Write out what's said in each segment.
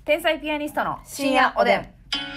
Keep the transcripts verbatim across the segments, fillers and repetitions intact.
天才ピアニストの深夜おでん。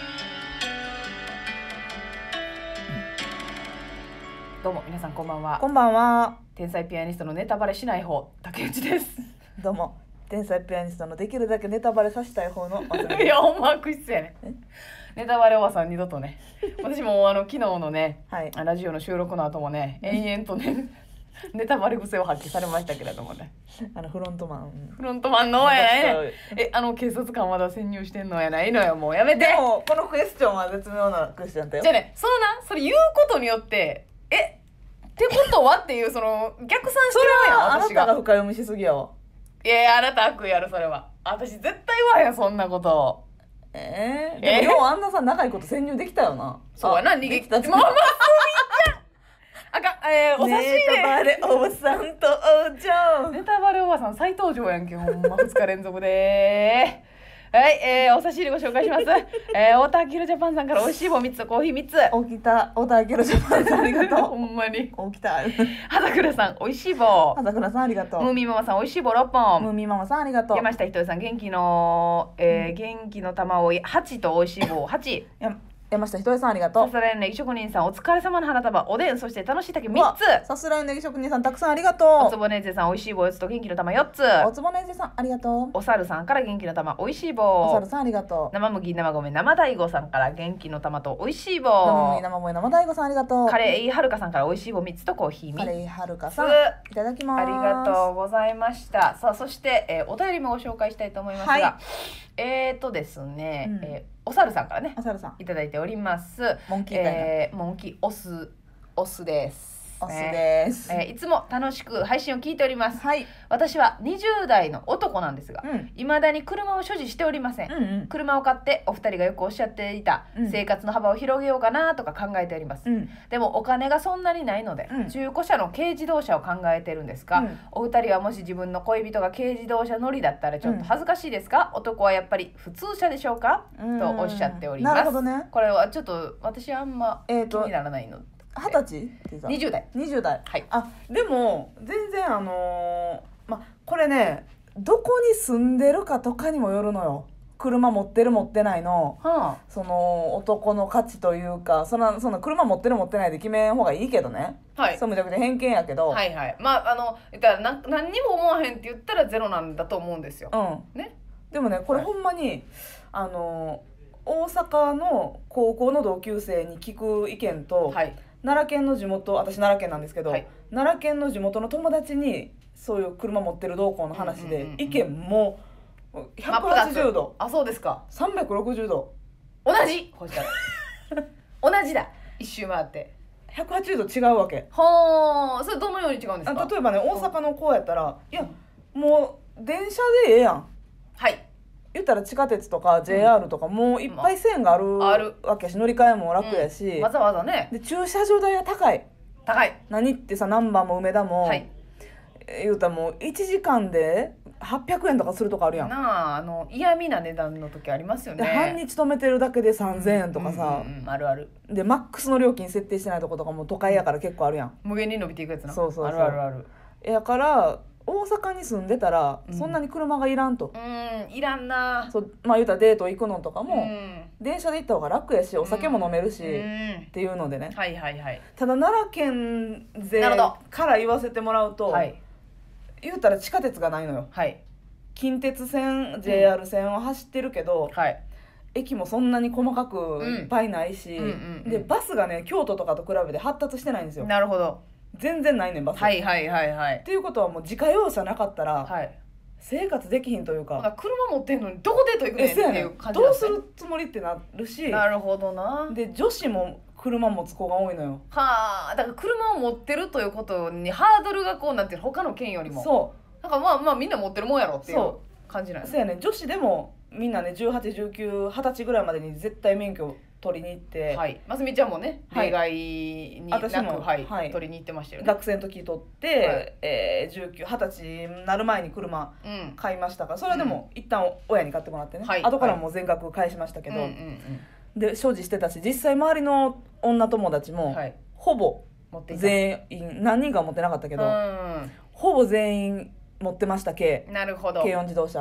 どうも皆さんこんばんは。 こんばんは。 天才ピアニストのネタバレしない方竹内です。 どうも天才ピアニストのできるだけネタバレさせたい方のまさみいやほんま悪質やね。ネタバレおばさん二度とね。私もあの昨日のね、はい、ラジオの収録の後もね、延々とねネタバレ癖を発揮されましたけれどもね。 あのフロントマンフロントマンのやないね。えあの警察官まだ潜入してんのやないのよ、もうやめて。 でもこのクエスチョンは絶妙なクエスチョンだよ。 じゃあね、そのなそれ言うことによってえってことはっていうその逆算してるやん。 あなたが深読みしすぎやわ。 いやいやあなた悪意やろそれは。私絶対言わへんそんなこと。 えー、でもようあんなさ長いこと潜入できたよな。 そうやな、逃げきた。まあまああかん、えー、お差し入れネタバレおばさん登場。 ネタバレおばさん再登場やんけ、ほんまふつか連続でー。はい、えー、お差し入れご紹介します。えー、太田明宏ジャパンさんから美味しい棒みっつとコーヒーみっつ。 起きた、太田明宏ジャパンさんありがとう。 ほんまに。 起きた。 畑倉さん、美味しい棒。 畑倉さんありがとう。 ムーミーママさん、美味しい棒ろっぽん。 ムーミーママさんありがとう。 山下ひとりさん、元気の、えー、元気の玉追いはちと美味しい棒はち。 や山下ひとりさんありがとう。 さすらいのネギ職人さんお疲れ様の花束おでんそして楽しい竹みっつ。 さすらいのネギ職人さんたくさんありがとう。 おつぼねぜさんおいしい棒よっつと元気の玉よっつ。 おつぼねぜさんありがとう。 おさるさんから元気の玉おいしい棒。 おさるさんありがとう。 生麦生米生大悟さんから元気の玉とおいしい棒。 生麦生米生大悟さんありがとう。 カレーいはるかさんからおいしい棒みっつとコーヒーみっつ。 カレーいはるかさんいただきます。 ありがとうございました。さあそして、えー、お便りもご紹介したいと思いますが、はい、えーとですね、うんえーおさるさんからね、 おさるさんいただいております。 モンキータイム、 えー、モンキーオスオスです。 オスです、 えー。いつも楽しく配信を聞いております。 はい、 私はにじゅう代の男なんですが、いま、 うん、 だに車を所持しておりません。 うんうん、 車を買ってお二人がよくおっしゃっていた、うん、生活の幅を広げようかなとか考えております。うん、でもお金がそんなにないので、うん、中古車の軽自動車を考えてるんですが、うん、お二人はもし自分の恋人が軽自動車乗りだったらちょっと恥ずかしいですか？うん、男はやっぱり普通車でしょうか？とおっしゃっております。 なるほどね。 これはちょっと私はあんま気にならないので。 二十歳にじゅう代にじゅう代、 はい、 あでも全然あのー、まこれねどこに住んでるかとかにもよるのよ。車持ってる持ってないの、はあ、その男の価値というかそのその車持ってる持ってないで決めん方がいいけどね、はい、そうむちゃくちゃ偏見やけど、 はいはい、まああの言ったらな何にも思わへんって言ったらゼロなんだと思うんですよ、 うんね、でもねこれほんまに、はい、あの大阪の高校の同級生に聞く意見と、はい、奈良県の地元私奈良県なんですけど、はい、奈良県の地元の友達にそういう車持ってる同校の話で、うんうんうんうん、意見もひゃくはちじゅうど、 あそうですか、 さんびゃくろくじゅうど同じこうしたら同じだ一周回ってひゃくはちじゅうど違うわけ。 はあ、それどのように違うんですか？ 例えばね大阪の子やったら、いやもう電車でええやん、 はい言ったら地下鉄とか ジェイアール とかもういっぱい線があるわけやし、乗り換えも楽やし、 うん、わざわざね。 で駐車場代は高い高い何ってさ難波も梅田も、はい、言うたらもういちじかんではっぴゃくえんとかするとかあるやんなあ、あの嫌味な値段の時ありますよね。 で半日止めてるだけでさんぜんえんとかさ、 うんうんうん、あるあるでマックスの料金設定してないとことかも都会やから結構あるやん、 無限に伸びていくやつな。 そうそうそう、 あるあるある。 やから大阪に住んでたらそんなに車がいらんと、 うん、うん、いらんな。 そうまあ言うたらデート行くのとかも、うん、電車で行った方が楽やしお酒も飲めるし、うん、っていうのでね、 はいはいはい、 ただ奈良県勢から言わせてもらうと、はい、言うたら地下鉄がないのよ、はい、近鉄線 ジェイアール 線は走ってるけど、うんはい、駅もそんなに細かくいっぱいないし、うんうんうんうん、でバスがね京都とかと比べて発達してないんですよ。 なるほど、 全然ないねんバス。 はいはいはいはい。 っていうことはもう自家用車なかったら、はい、生活できひんというか、 車持ってんのにどこデート行くねんっていう感じなんですね。どうするつもりってなるし、 なるほどな。 で女子も車持つ子が多いのよ。 はあ、だから車を持ってるということにハードルがこうなんていう他の県よりも、そうなんかまあまあみんな持ってるもんやろっていう感じなんです。 そうやね。女子でもみんなねじゅうはち、じゅうきゅう、はたちぐらいまでに絶対免許取りに行って、はい、 ますみちゃんもね例外になく、 私も、 はいはい、取りに行ってましたよね。 学生の時取って、はいえー、じゅうきゅう、はたちになる前に車買いましたから、うん、それはでも、うん、一旦親に買ってもらってね、はい、後からもう全額返しましたけど、はいうんうんうん、で所持してたし実際周りの女友達も、はい、ほぼ全員何人かは持ってなかったけど、うん、ほぼ全員持ってました軽、 なるほど、 軽四自動車。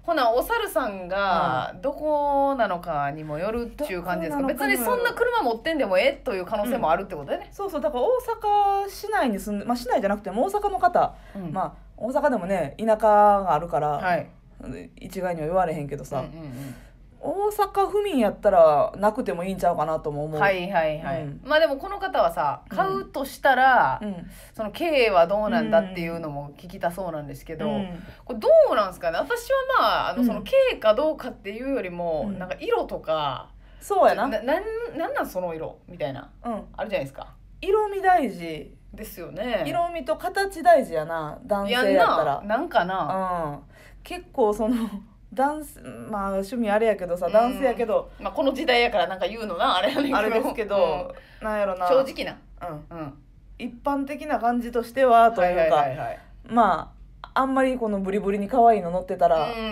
ほなお猿さんがどこなのかにもよるっていう感じですか。別にそんな車持ってんでもええという可能性もあるってことでね、 うん、そうそう、だから大阪市内に住んで、まあ、市内じゃなくても大阪の方、うん、まあ大阪でもね田舎があるから、はい、一概には言われへんけどさ、うんうんうん、大阪府民やったらなくてもいいんちゃうかなとも思う。 はいはいはい、うん、まあでもこの方はさ買うとしたら、うん、その経営はどうなんだっていうのも聞きたそうなんですけど、うん、これどうなんですかね。私はまあ、あのその経営かどうかっていうよりも、うん、なんか色とか、 そうやな、 な、なん、なんなんその色みたいな、うん、あるじゃないですか。 色味大事ですよね。 色味と形大事やな、男性やったら。 やんな、なんかな、 うん、結構その男性、まあ趣味あれやけどさ、男性やけど、 まあ、この時代やからなんか言うのなあれやねんけど、 あれですけど、うん、なんやろな、 正直な、 うんうん、一般的な感じとしてはというか、はいはいはいはい、まああんまりこのブリブリに可愛いの乗ってたら、うん、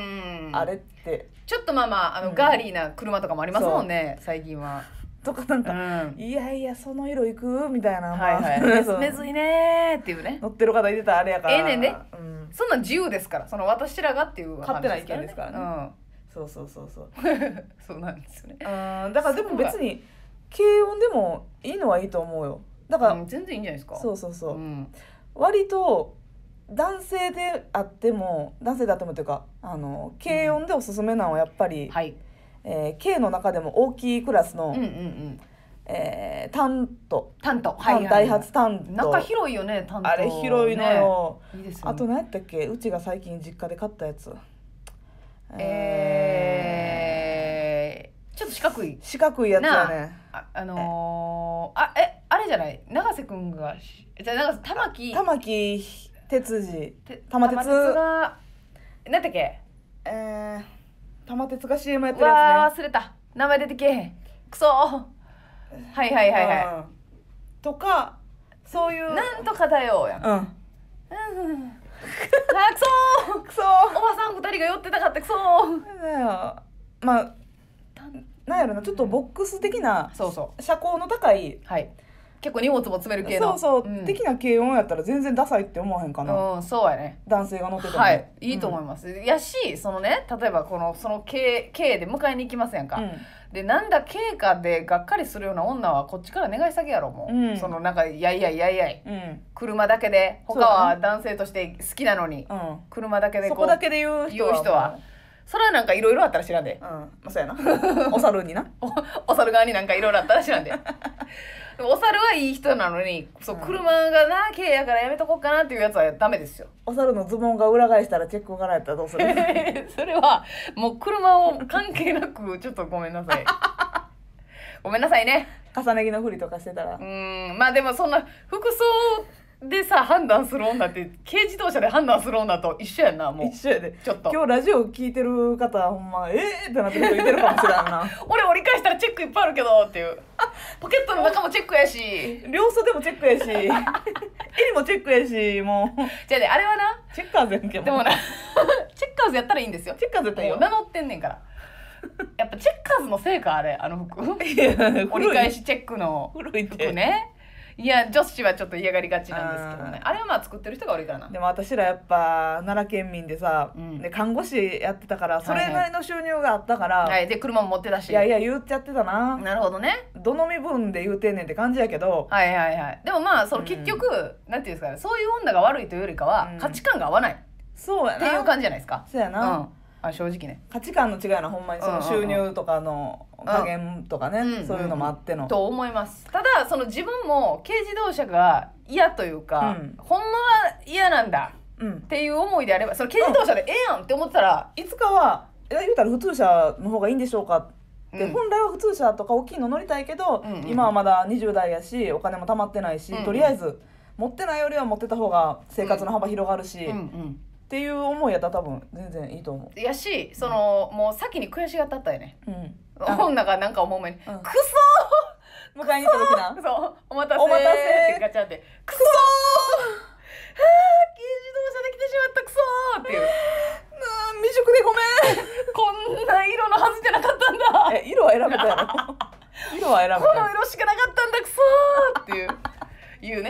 あれってちょっとまあまあ、あの、うん、ガーリーな車とかもありますもんね最近は。 とかなんか、うん、いやいやその色いくみたいな、 はいはい、めずいねーっていうね、 乗ってる方いてたらあれやから、 ええねんね、うん、そんなん自由ですから、その私らがっていう勝手な意見ですからね、うん、そうそうそうそうそうなんですよね。 うん、だからでも別に軽音でもいいのはいいと思うよ。だから、うん、 全然いいんじゃないですか。 そうそうそう、うん、割と男性であっても男性であってもっていうか、あの軽音でおすすめなのはやっぱり、うん、はい、えー、軽の中でも大きいクラスの、うんうんうん、えー、タントタント、 はいはいはい、ダイハツタント、 中広いよねタント、 あれ広いのよ、 ね、いいですよね。 あと何やったっけ、うちが最近実家で買ったやつ、 えー、ちょっと四角い四角いやつやね。 あ、あのー、あえあれじゃない、永瀬くんがじゃあ永瀬玉木玉木哲司玉鉄が何だっけ、 えー、玉鉄が シーエム やってるやつね。 わー忘れた、名前出てけへん、クソー、はいはいはいはい、うん、 とかそういうなんとかだよやん、うん、うん、あクソークソー、おばさんふたりが寄ってたかった、クソーだよ。まあなんやろな、ちょっとボックス的な、 そうそう車高の高い、 はい、結構荷物も詰める系の、 そうそう、うん、的な軽音やったら全然ダサいって思わへんかな。 うん、そうやね、 男性が乗ってても、 はい、いいと思います、うん、やし、そのね、例えばこのその軽軽で迎えに行きますやんか、うん、でなんだ軽かでがっかりするような女はこっちから願い下げやろもう、うん、そのなんかやいやいやいやい、うん、車だけで他は男性として好きなのに、うん、車だけでこうそこだけで言う人は、 言う人はそれはなんかいろいろあったら知らんで、 うん、まあ、そうやなお猿になお, お猿側になんかいろいろあったら知らんででもお猿はいい人なのに、そう、車がな軽やからやめとこうかなっていうやつはダメですよ。 お猿のズボンが裏返したらチェックからやったらどうするそれはもう車を関係なくちょっとごめんなさいごめんなさいね、 重ね着のふりとかしてたら。 うーん、まあでもそんな服装でさ判断する女って軽自動車で判断する女と一緒やんな。もう一緒やで。ちょっと今日ラジオ聞いてる方はほんまえーってなってる人いてるかもしれんな俺折り返したらチェックいっぱいあるけどっていうポケットの中もチェックやし両袖もチェックやし襟もチェックやし、もうじゃあね、あれはなチェッカーズやんけど、 でもなチェッカーズやったらいいんですよ。 チェッカーズやったらいいよ、 名乗ってんねんからやっぱチェッカーズのせいか、あれ、あの服折り返しチェックの服ね。いや女子はちょっと嫌がりがちなんですけどね、あれはまあ作ってる人が悪いからな。 でも私らやっぱ奈良県民でさ、うん、で看護師やってたからそれなりの収入があったから、はいはい、で車も持ってたし、 いやいや言っちゃってたな。 なるほどね、 どの身分で言うてんねんって感じやけど、 はいはいはい。でもまあその結局、うん、なんていうんですかね、そういう女が悪いというよりかは、うん、価値観が合わない、 そうやなっていう感じじゃないですか。 そうやな、うん、 あ正直ね、 価値観の違いな、ほんまにその収入とかの加減とかね、うん、そういうのもあっての、うん、 と思います。ただその自分も軽自動車が嫌というか、うん、ほんまは嫌なんだ、うん、っていう思いであれば、その軽自動車でええやんって思ったら、 いつかは言うたら普通車の方がいいんでしょうかって、うん、本来は普通車とか大きいの乗りたいけど、うんうん、今はまだにじゅう代やしお金も貯まってないし、うんうん、とりあえず持ってないよりは持ってた方が生活の幅広がるし、うんうんうん、っていう思いやったら多分全然いいと思う。 やし、その、うん、もう先に悔しがったったよね、うん、女がなんか思う前に、うん、クソー迎えに行った時な、 そうお待たせーってガチャってクソーはぁ軽自動車で来てしまったクソーっていう未熟でごめんこんな色のはずじゃなかったんだえ色は選べたやろ色は選べた、 この色しかなかったんだクソーっていう言うね。 い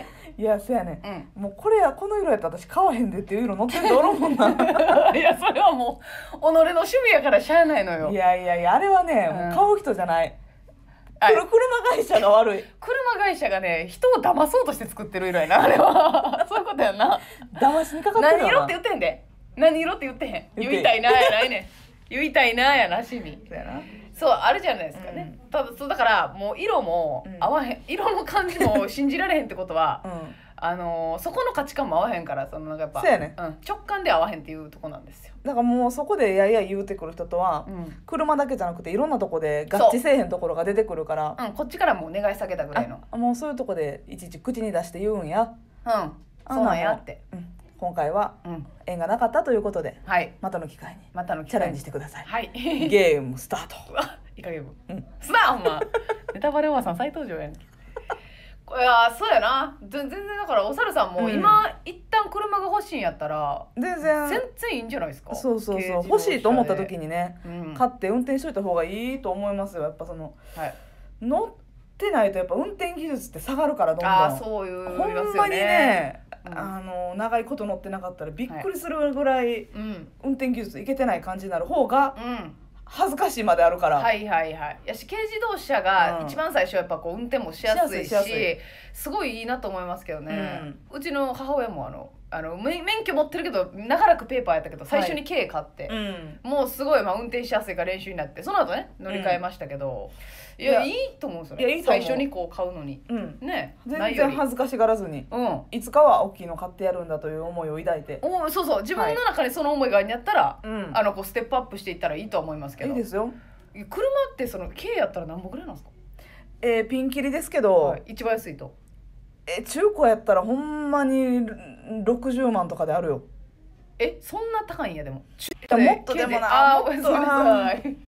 やそうやね、うん、もうこれやこの色やったら私買わへんでっていう色乗ってるとおるもんないやそれはもう己の趣味やからしゃあないのよ。 いやいやいやあれはね、うん、もう買う人じゃない、車会社が悪い。 車会社がね人を騙そうとして作ってる色やなあれはそういうことやんな。 騙しにかかってるよな。 何色って言ってへんで。何色って言ってへん。言いたいなやないねん言いたいなやなしに。そうやな。そうあるじゃないですかね、うん、ただそうだからもう色も合わへん、うん、色の感じも信じられへんってことは、うん、あのー、そこの価値観も合わへんからそのなんかやっぱそうやね、 うん、直感で合わへんっていうとこなんですよ。 だからもうそこでやや言うてくる人とは、うん、車だけじゃなくていろんなとこで合致せえへんところが出てくるから、 う、うん、こっちからもう願い下げたぐらいのもうそういうとこでいちいち口に出して言うんや、 うんそうなんやって、 うん、今回は縁がなかったということで、うん、またの機会にまたのチャレンジしてください、はい、ゲームスタートイカゲーム、うん、すなほんまネタバレおばさん再登場やん。いやそうやな全然だからお猿さんも今、うん、一旦車が欲しいんやったら全然全然いいんじゃないですか。 そうそうそう欲しいと思った時にね、うん、買って運転しといた方がいいと思いますよ。やっぱその、はい、乗ってないとやっぱ運転技術って下がるからどんどん。 あそういう、ね、 ほんまにね、うん、あの長いこと乗ってなかったらびっくりするぐらい、はい、運転技術いけてない感じになる方が、うん恥ずかしいまであるから。 はいはいはい。やし軽自動車が一番最初やっぱこう運転もしやすいし、うん、すごいいいなと思いますけどね、うん、うちの母親もあのあの免許持ってるけど長らくペーパーやったけど最初に軽買って、はい、もうすごいまあ運転しやすいから練習になってその後ね乗り換えましたけど、うん、いやいいと思うんですよね。いやいいと思う。最初にこう買うのに、うん、ね全然恥ずかしがらずに、うん、いつかは大きいの買ってやるんだという思いを抱いて、 おそうそう自分の中にその思いがあるんやったら、はい、あのこうステップアップしていったらいいと思いますけど。 いいですよ。 車ってその軽やったら何本ぐらいなんですか？ えー、ピンキリですけど、はい、 一番安いとえー、中古やったらほんまにろくじゅうまんとかであるよ。 えそんな高いんや。でももっとでもなあもっとな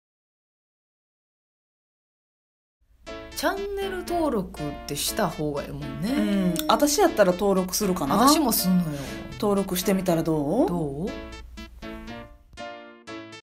チャンネル登録ってした方がいいもんね。 うん私やったら登録するかな。 私もすんのよ。 登録してみたらどう？ どう